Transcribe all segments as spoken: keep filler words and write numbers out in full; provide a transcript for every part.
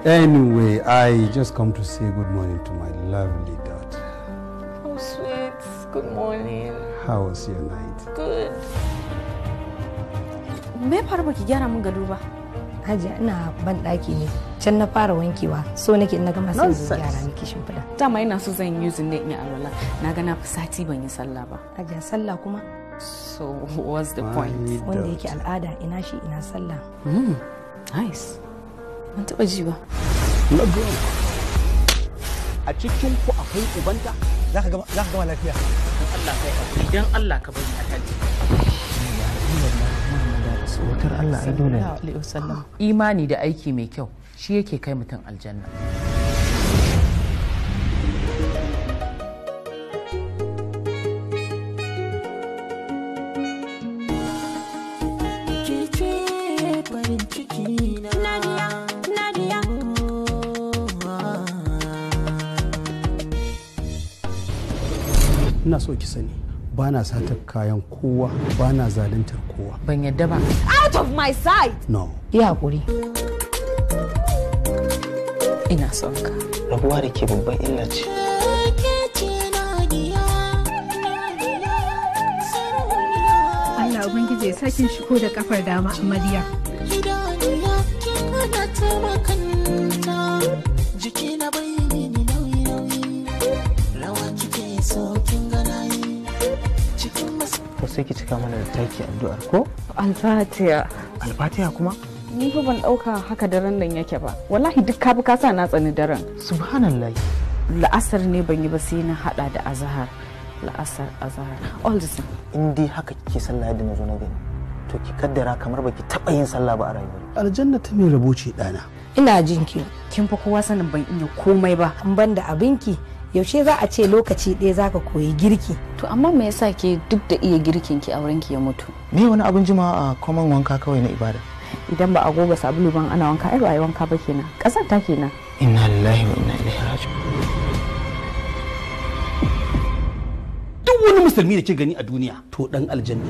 Anyway, I just come to say good morning to my lovely daughter. Oh, sweet. Good morning. How was your night? Good. Me fara baki gyara mun gado ba? Hajiya ina ban daki ne. Can na fara wankewa. So nake na gama sai zan gyara miki shimfida. Dama ina so zan yi using ne in yi alwala. Na ga na fi sati ban yi sallah ba. Hajiya sallah kuma? So what's the point? Wanda yake al'ada ina shi ina sallah. Mm. Nice. Ban taba ji ba. A cikin ku akwai ubanta? Za ka gama za ka gama lafiya. Dan Allah kai hakuri dan Allah ka bari a tali. Wutar Allah ai dole ne. Imani da aiki mai kyau shi yake kai mutum aljanna. Ina so ki sani ba na satar kayan kowa, ba na zaluntar kowa. Ban yadda ba. Out of my sight! No. Yi hakuri. Ina son ka. Rabuwa da ke babban illa ce. Allah Ubangiji ya sakin shigo da kafar dama amarya. Ko sai ki cika mana da taki addu'ar ko? Alfatiya. Alfatiha kuma? Ni fa ban dauka haka daren nan yake ba. Wallahi duk ka bi ka sa na tsani daren. Subhanallah. La'asar ne ban yi ba sai na hada da azhar. La'asar azhar. All the same. In dai haka kike sallah yadda na zo na gani. To ki kaddara kamar baki taba yin sallah ba a rayuwar. Aljanna ta mai rabo ce dana. Ina jin ki. Kin fa kowa sanin ban iya komai ba. An banda abinki. Yaushe za a ce lokaci ɗaya za ka koyi girki. To amma me yasa ke duk da iya girkin ki auren ki ya mutu? Me wani abin jima a common wanka kawai na ibada. Idan ba a goga sabulu ban ana wanka ai ba ai wanka ba kenan. Kasar ta kenan. Inna lillahi wa inna ilaihi raji'un. Duk wani musulmi da ke gani a duniya to dan aljanna.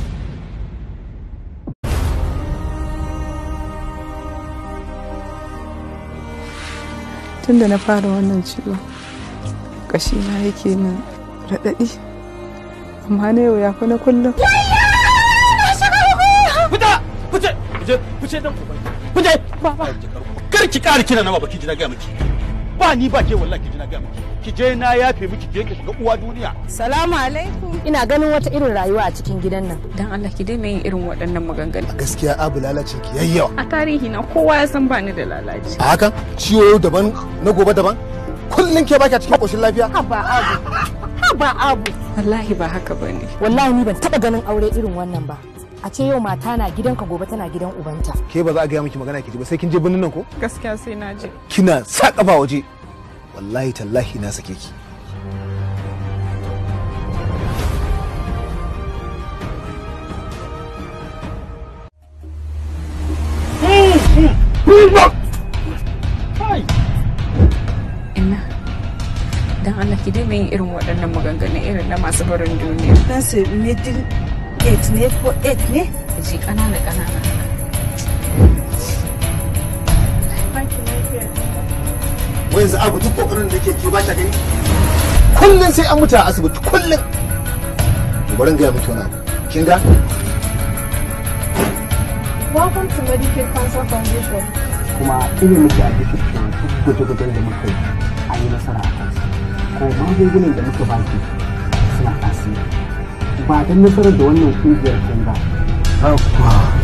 Tunda na fara wannan ciwon kashina yake min raɗaɗi amma na yau ya fi na kullum. Fita! Fice! Fice! Fice dan ku bai. Fice! Baba. Kar ki ƙara kira na baba ki ji na ga miki. Ba ni ba ke wallahi ki ji na ga miki. Ki je na yafe miki je ki shiga uwa duniya. Salamu alaikum. Ina ganin wata irin rayuwa a cikin gidan nan. Dan Allah ki daina yin irin waɗannan maganganu. Gaskiya abu lalacin ki yayyawa. A tarihi na kowa ya san bani da lalaci. A hakan ciwo daban na gobe daban. Kullum ke baki a cikin koshin lafiya? Haba abu. Haba abu. Wallahi ba haka bane. Wallahi ni ban taba ganin aure irin wannan ba. A ce yau mata na gidanka gobe tana gidan ubanta. Ke ba za a gaya miki magana ki ji ba sai kin je birnin nan ko? Gaskiya sai na je. Kina sa kafa waje. Wallahi tallahi na sake ki. Ina. Dan Allah ki daina yin irin waɗannan maganganu irin na masu barin duniya. Dan sai middle eight ne ko eight ne? Ji ƙanana ƙanana. Wai yanzu abu duk kokarin da yake ki ba ta gani? Kullum sai an mutu a asibiti kullum. Bari ga miki wani abu. Kin ga? Welcome to Medicaid Cancer Foundation. Kuma ina miki a cikin gwaje-gwajen da muka yi an yi nasara a kansa. Ko magungunan da muka baki suna tasiri. Ba don nasarar da wannan kungiyar kin ba.